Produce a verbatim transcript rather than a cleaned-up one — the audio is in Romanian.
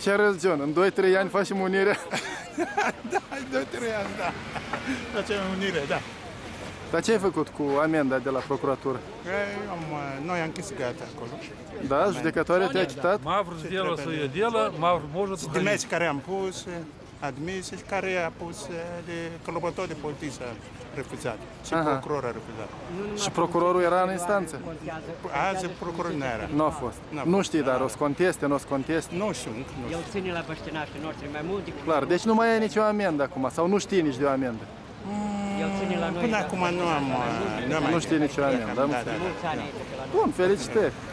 Ce râzi, John? În doi trei ani facem unirea? Da, în doi trei ani, da. Facem unire, da. Dar ce ai făcut cu amenda de la procuratură? Am, noi am închis gata acolo. Da? Judecătoarea te-a citat? Mavru сделал свое дело, Мавр может Stimați care am pus, admis, care a pus de călăbător de poliție a refuzat. Și Aha. procuror a refuzat. Și procurorul era în instanță? Azi procuror nu era. Nu a fost. N-a Nu fost. știi, dar o să conteste, nu o să conteste? Nu știu, încă nu El știu. ține la băștinașii noștri mai mult decât... Clar, deci nu mai ai nicio amendă acum, sau nu știi nici de o amendă? El ține la noi... Până da, acum nu am... Nu, am Nu știi nicio amendă, da? Da, da, da. mulți ani aici, că la noi. Bun, felicitări!